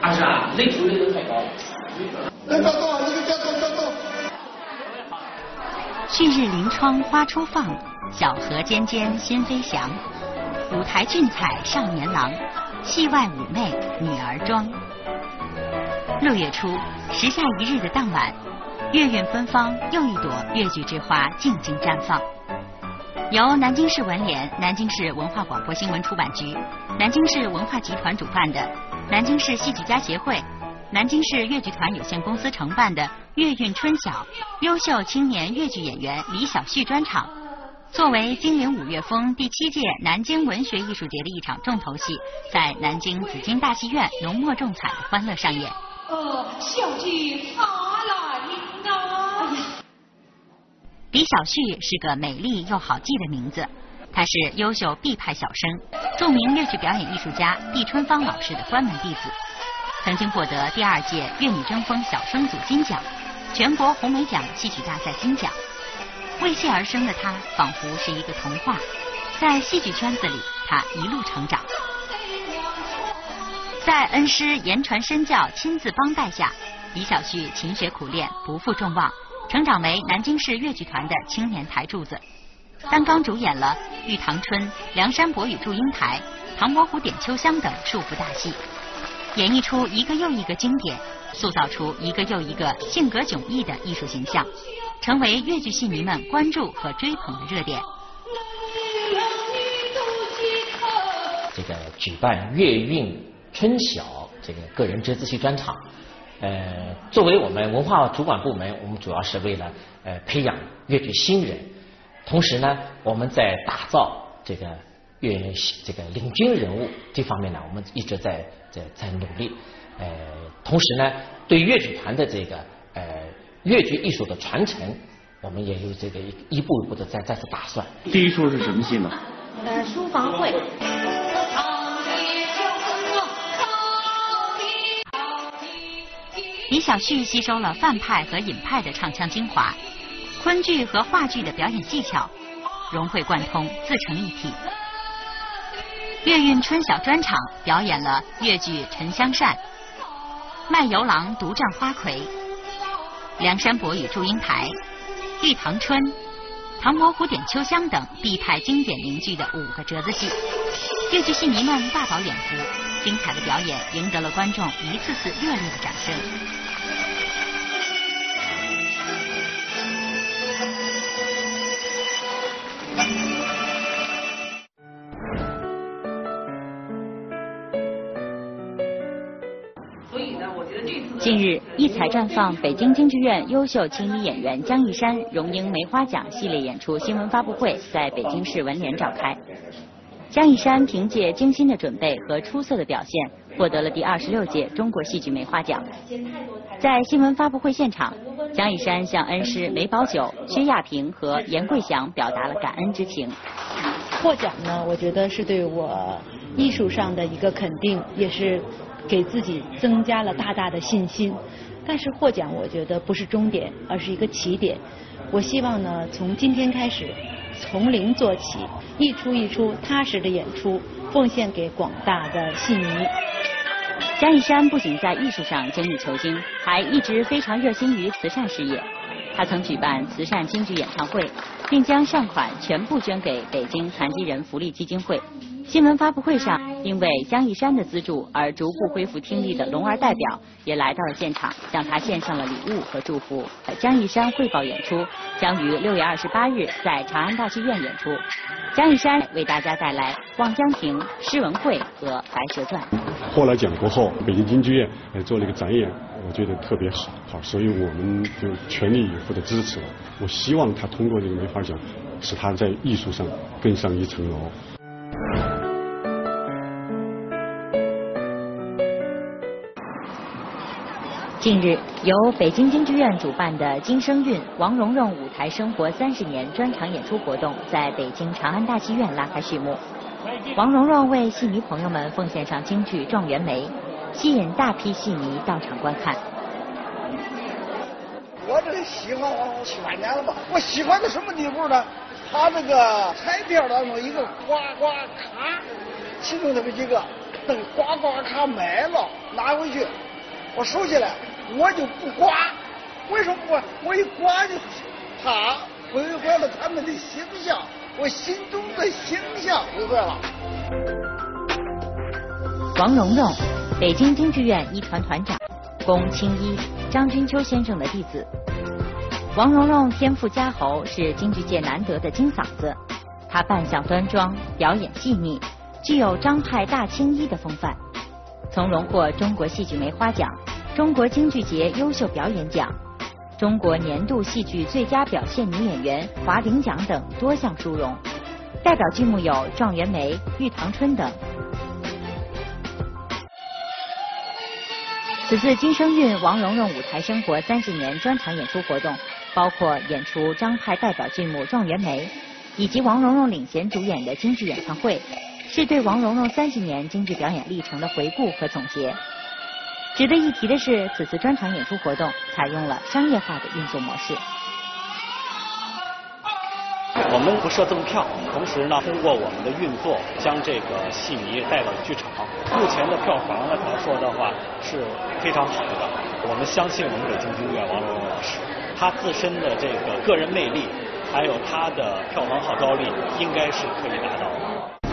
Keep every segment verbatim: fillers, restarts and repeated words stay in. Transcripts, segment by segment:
二是啊，累出累得太高了。 那个动，那个叫动叫动。 旭日临窗花初放，小河尖尖心飞翔。舞台俊采少年郎，戏外妩媚女儿装。六月初，时下一日的当晚，月韵芬芳，又一朵越剧之花静静绽放。由南京市文联、南京市文化广播新闻出版局、南京市文化集团主办的南京市戏剧家协会、南京市越剧团有限公司承办的月韵春晓优秀青年越剧演员李小旭专场，作为金陵五月风第七届南京文学艺术节的一场重头戏，在南京紫金大戏院浓墨重彩的欢乐上演。 呃，小剧发来啊！哎呀， 李小旭是个美丽又好记的名字，他是优秀毕派小生，著名越剧表演艺术家毕春芳老师的关门弟子，曾经获得第二届粤女争锋小生组金奖、全国红梅奖戏曲大赛金奖。为戏而生的他，仿佛是一个童话，在戏剧圈子里，他一路成长。在恩师言传身教、亲自帮带下，李小旭勤学苦练，不负众望，成长为南京市越剧团的青年台柱子。担纲主演了《玉堂春》《梁山伯与祝英台》《唐伯虎点秋香》等数部大戏，演绎出一个又一个经典，塑造出一个又一个性格迥异的艺术形象，成为越剧戏迷们关注和追捧的热点。 这个举办粤韵春晓这个个人折子戏专场，呃，作为我们文化主管部门，我们主要是为了呃培养越剧新人，同时呢，我们在打造这个粤这个领军人物这方面呢，我们一直在在在努力。呃，同时呢，对越剧团的这个呃越剧艺术的传承，我们也有这个一步一步的在在此打算。 第一出是什么戏呢？ 呃，书房会。 李小旭吸收了范派和尹派的唱腔精华，昆剧和话剧的表演技巧融会贯通，自成一体。粤韵春晓专场表演了越剧《沉香扇》、卖油郎独占花魁、梁山伯与祝英台、玉堂春、唐伯虎点秋香等毕派经典名剧的五个折子戏，越剧戏迷们大饱眼福，精彩的表演赢得了观众一次次热烈的掌声。近日，异彩绽放北京京剧院优秀青衣演员江一山荣膺梅花奖系列演出新闻发布会在北京市文联召开。江一山凭借精心的准备和出色的表现，获得了第二十六届中国戏剧梅花奖。在新闻发布会现场，江一山向恩师梅葆玖、薛亚萍和严桂祥表达了感恩之情。 获奖呢，我觉得是对我艺术上的一个肯定，也是给自己增加了大大的信心。但是获奖我觉得不是终点，而是一个起点。我希望呢，从今天开始从零做起，一出一出踏实的演出，奉献给广大的戏迷。 江一山不仅在艺术上精益求精，还一直非常热心于慈善事业。他曾举办慈善京剧演唱会，并将善款全部捐给北京残疾人福利基金会。新闻发布会上，因为江一山的资助而逐步恢复听力的龙儿代表也来到了现场，向他献上了礼物和祝福。江一山汇报演出将于六月二十八日在长安大剧院演出。江一山为大家带来《望江亭》《诗文会》和《白蛇传》。 获了奖过后，北京京剧院呃做了一个展演，我觉得特别好，好，所以我们就全力以赴的支持了。我希望他通过这个梅花奖，使他在艺术上更上一层楼。 近日，由北京京剧院主办的金声韵王蓉蓉舞台生活三十年专场演出活动在北京长安大戏院拉开序幕。王蓉蓉为戏迷朋友们奉献上京剧《状元梅》，吸引大批戏迷到场观看。 我这喜欢我七八年了吧，我喜欢到什么地步呢？他这个彩票当中一个刮刮卡，其中这么几个等刮刮卡卖了拿回去，我收起来，我就不刮。为什么不刮？我一刮就怕毁坏了他们的形象，我心中的形象毁坏了。 王荣荣，北京京剧院一团团长，龚清一、张君秋先生的弟子。王荣荣天赋佳厚，是京剧界难得的金嗓子。她扮相端庄，表演细腻，具有张派大青衣的风范。曾荣获中国戏剧梅花奖、中国京剧节优秀表演奖、中国年度戏剧最佳表现女演员华鼎奖等多项殊荣。代表剧目有《状元梅》《玉堂春》等。此次金声韵王荣荣舞台生活三十年专场演出活动，包括演出张派代表剧目《状元梅》，以及王荣荣领衔主演的京剧演唱会，是对王荣荣三十年京剧表演历程的回顾和总结。值得一提的是，此次专场演出活动采用了商业化的运作模式。 我们不设赠票，同时呢，通过我们的运作，将这个戏迷带到剧场。目前的票房呢，来说的话是非常好的。我们相信我们北京京剧院王荣荣老师，他自身的这个个人魅力，还有他的票房号召力，应该是可以达到的。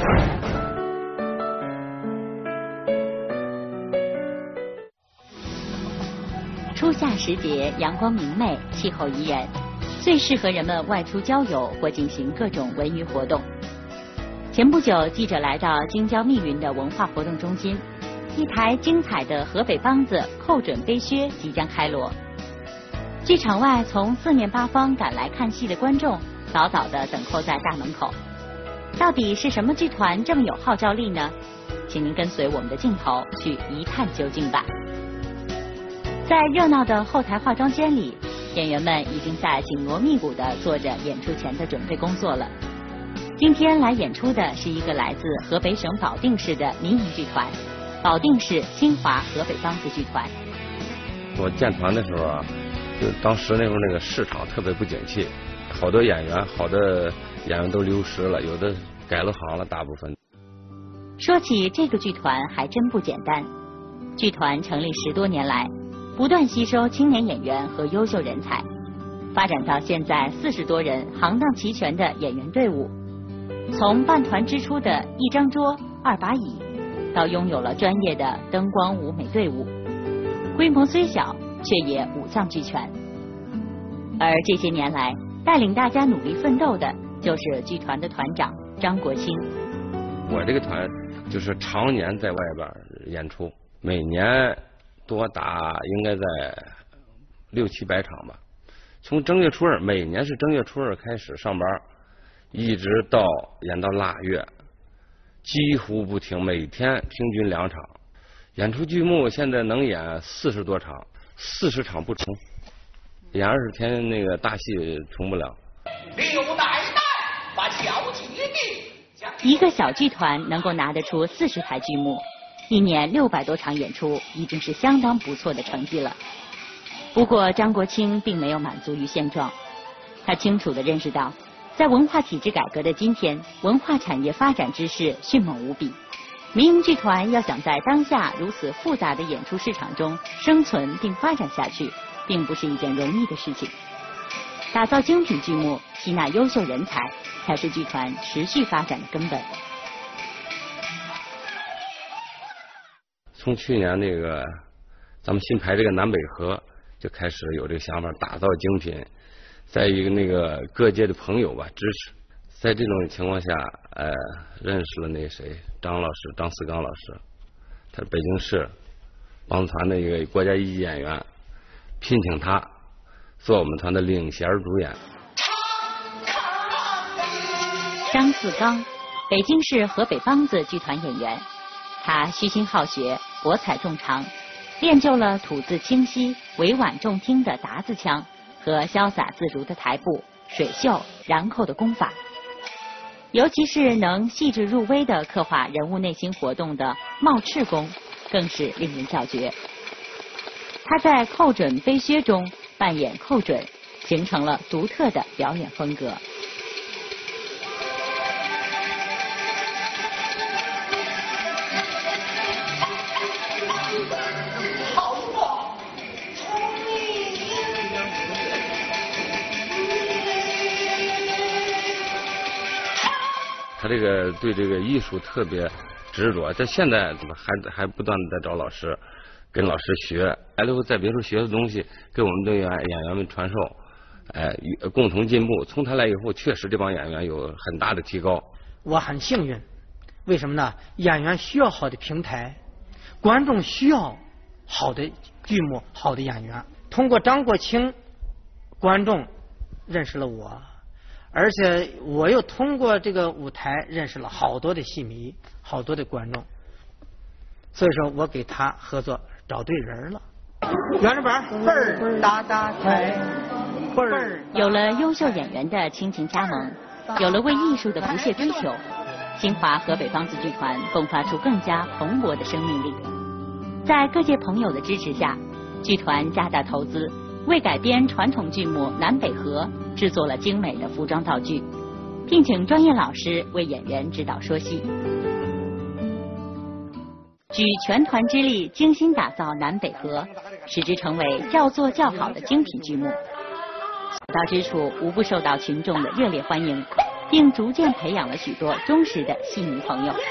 初夏时节，阳光明媚，气候宜人，最适合人们外出郊游或进行各种文娱活动。前不久，记者来到京郊密云的文化活动中心，一台精彩的河北梆子寇准飞靴即将开锣。剧场外，从四面八方赶来看戏的观众早早地等候在大门口。到底是什么剧团这么有号召力呢？请您跟随我们的镜头去一探究竟吧。在热闹的后台化妆间里，演员们已经在紧锣密鼓地做着演出前的准备工作了。今天来演出的是一个来自河北省保定市的民营剧团——保定市新华河北梆子剧团。 我建团的时候啊，就当时那时候那个市场特别不景气，好多演员，好的演员都流失了，有的改了行了，大部分。 说起这个剧团还真不简单。剧团成立十多年来，不断吸收青年演员和优秀人才，发展到现在四十多人行当齐全的演员队伍。从办团之初的一张桌、二把椅，到拥有了专业的灯光舞美队伍，规模虽小，却也五脏俱全。而这些年来，带领大家努力奋斗的，就是剧团的团长张国清。 我这个团就是常年在外边演出，每年多达应该在六七百场吧。从正月初二，每年是正月初二开始上班，一直到演到腊月，几乎不停，每天平均两场。演出剧目现在能演四十多场，四十场不重，演二十天那个大戏重不了。 刘奶奶把小姐弟。 一个小剧团能够拿得出四十台剧目，一年六百多场演出，已经是相当不错的成绩了。不过张国清并没有满足于现状，他清楚地认识到，在文化体制改革的今天，文化产业发展之势迅猛无比，民营剧团要想在当下如此复杂的演出市场中生存并发展下去，并不是一件容易的事情。打造精品剧目，吸纳优秀人才，才是剧团持续发展的根本。 从去年那个咱们新排这个南北河就开始有这个想法，打造精品。再一个那个各界的朋友吧支持，在这种情况下，呃，认识了那谁张老师张思刚老师，他是北京市梆子团的一个国家一级演员，聘请他做我们团的领衔主演。 张四刚，北京市河北梆子剧团演员，他虚心好学，博采众长，练就了吐字清晰、委婉动听的达字腔和潇洒自如的台步、水袖、然扣的功法。尤其是能细致入微地刻画人物内心活动的冒翅功，更是令人叫绝。他在寇准飞靴中扮演寇准，形成了独特的表演风格。 这个对这个艺术特别执着，在现在还还不断的在找老师，跟老师学，来了以后在别处学的东西，给我们的演演员们传授，哎，共同进步。从他来以后，确实这帮演员有很大的提高。 我很幸运，为什么呢？演员需要好的平台，观众需要好的剧目、好的演员。通过张国清，观众认识了我，而且我又通过这个舞台认识了好多的戏迷，好多的观众。所以说我给他合作找对人了。圆着本倍儿大大彩，倍儿有了优秀演员的倾情加盟，有了为艺术的不懈追求，新华河北梆子剧团迸发出更加蓬勃的生命力。在各界朋友的支持下，剧团加大投资，为改编传统剧目《南北河》制作了精美的服装道具，聘请专业老师为演员指导说戏。举全团之力精心打造《南北河》，使之成为叫座叫好的精品剧目。所到之处无不受到群众的热烈欢迎，并逐渐培养了许多忠实的戏迷朋友。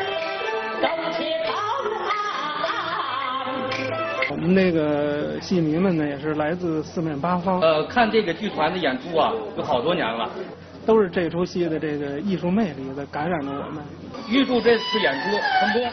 我们那个戏迷们呢，也是来自四面八方。 呃，看这个剧团的演出啊，有好多年了， 都是这出戏的这个艺术魅力在感染着我们。 预祝这次演出成功。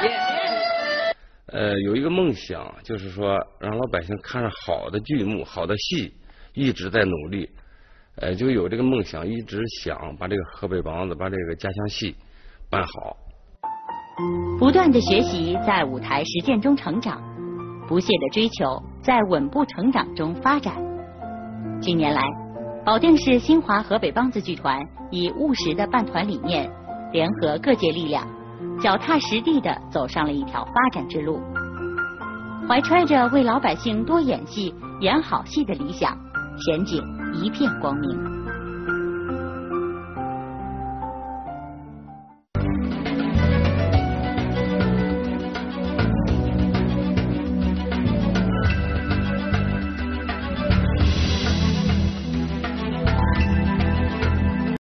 呃，有一个梦想，就是说让老百姓看上好的剧目、好的戏，一直在努力。呃，就有这个梦想，一直想把这个河北梆子、把这个家乡戏办好。 不断的学习，在舞台实践中成长；不懈的追求，在稳步成长中发展。近年来，保定市新华河北梆子剧团以务实的办团理念，联合各界力量，脚踏实地地走上了一条发展之路。怀揣着为老百姓多演戏、演好戏的理想，前景一片光明。